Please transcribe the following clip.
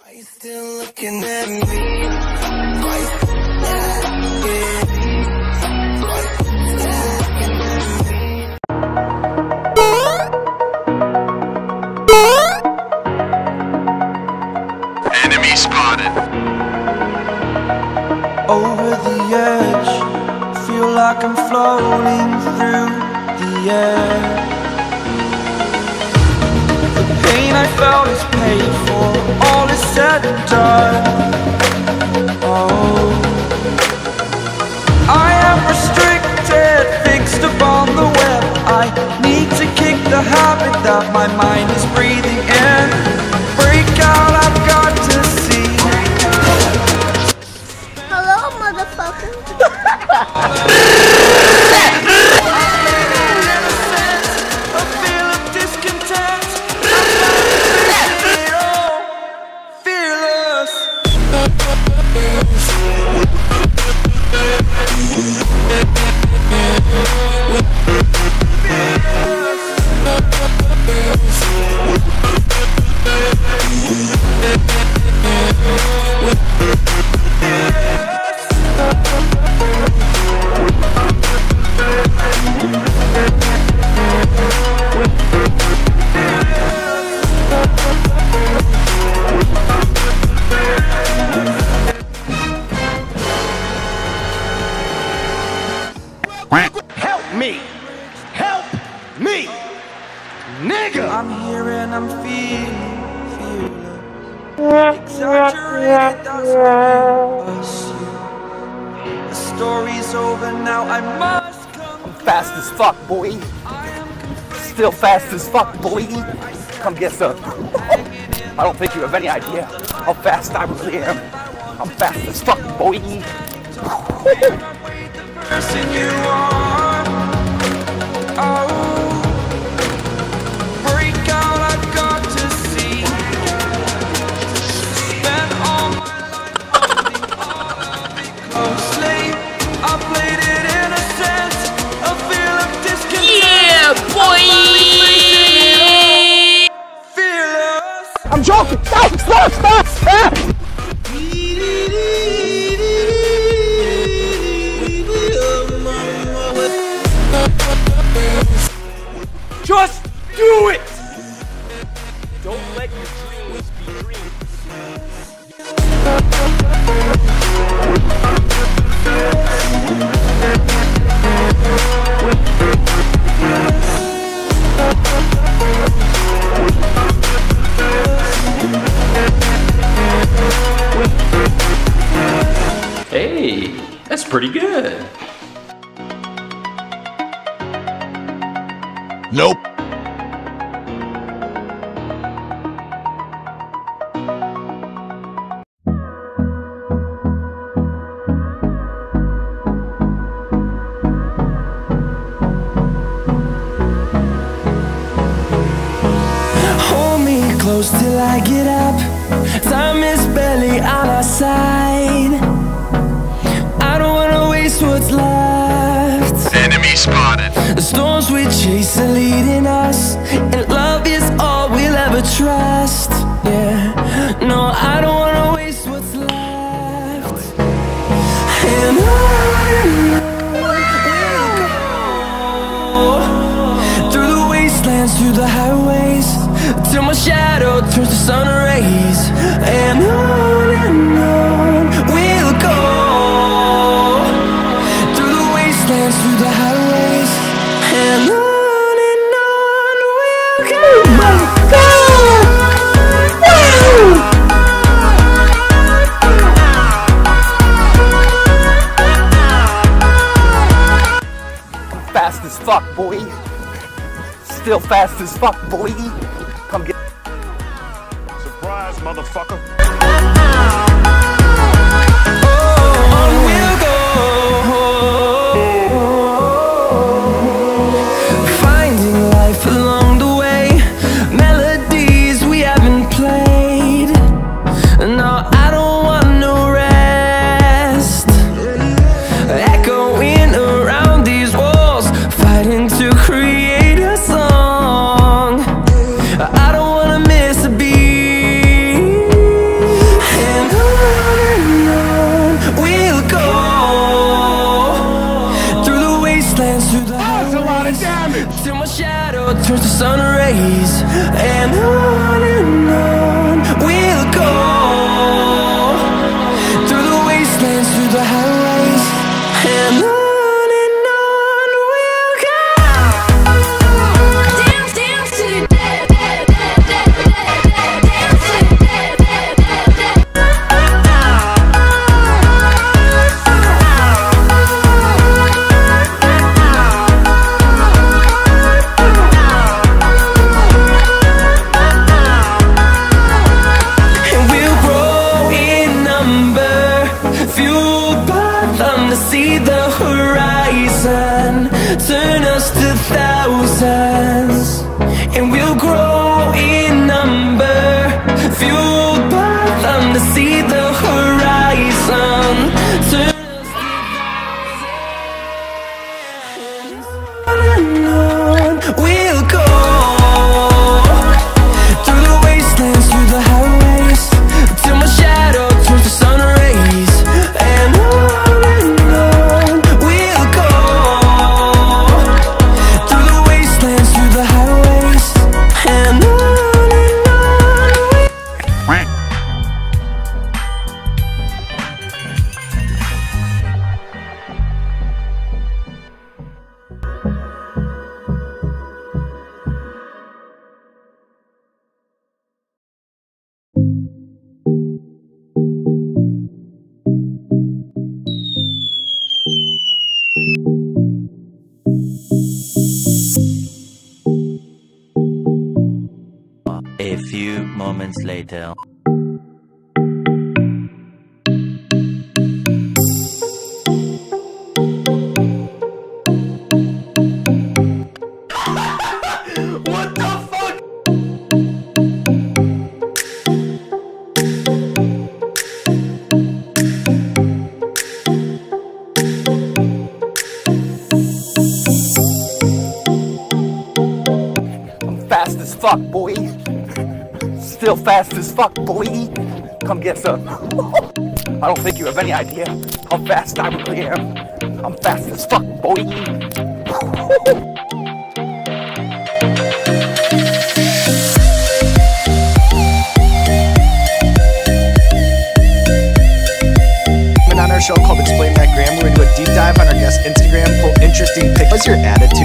Are you still looking at me? Are you still Enemy spotted. Over the edge, feel like I'm floating through the air. The pain I felt is paid for, all is said and done. Oh, I am restricted, fixed upon the web. I need to kick the habit that my mind is breathing in. Break out, I've got to see. Hello, motherfucker. A feel of discontent. Fearless. Help me! Help me! Nigga! I'm here and I'm feeling exaggerated, that's what you. The story's over now, I must come. I'm fast as fuck, boy. Still fast as fuck, boy. Come get some. I don't think you have any idea how fast I really am. I'm fast as fuck, boy. Person you are. Oh, break out, I've got to see. Spent all my life holding all of it closely. I played it innocent, a feel of discontent. Yeah, boy! Fearless. I'm joking. Stop! Just do it! Don't let your dreams be dreams. Hey, that's pretty good. Nope. Hold me close till I get up. Time is barely on our side. I don't wanna waste what's left. Enemy spotted. The storms we chase are leading us, and love is all we'll ever trust. Yeah, no, I don't wanna waste what's left. And on we'll go, through the wastelands, through the highways, till my shadow turns to sun rays. And on we'll go, through the wastelands, through the highways, and on we'll go. I'm fast as fuck, boy. Still fast as fuck, boy. Come get. Surprise, motherfucker. On we'll go, finding life along the way, melodies we haven't played. No, I don't want no rest, echoing around these walls, fighting to create a song. I don't wanna miss a beat. turns to sun rays, and on we'll go, through the wastelands, through the highways, and on we'll go. Dance, dance to the dead, dead, dead, dead, dead, dance to the dead, dead, dead, dead. And we'll grow in number, fueled by them to see the horizon, turn us to thousands. And we'll grow in number, fueled by them to see the horizon, turn us to thousands. On we'll go, through the wastelands, through the highways, till my shadow turns to sun rays, and on we'll go, through the wastelands, through the highways, and on A few moments later. What the fuck? I'm fast as fuck, boy. Still fast as fuck, boy. Come get some. I don't think you have any idea how fast I really am. I'm fast as fuck, boy. On our show called Explain That Graham, we're going to do a deep dive on our guest Instagram, pull interesting pics. What's your attitude?